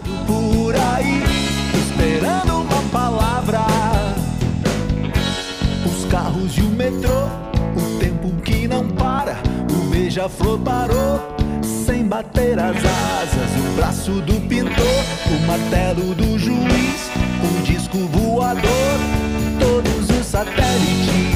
por aí, esperando uma palavra. Os carros e o metrô, o tempo que não para. O beija-flor parou, sem bater as asas. O braço do pintor, o martelo do juiz, o disco voador, todos os satélites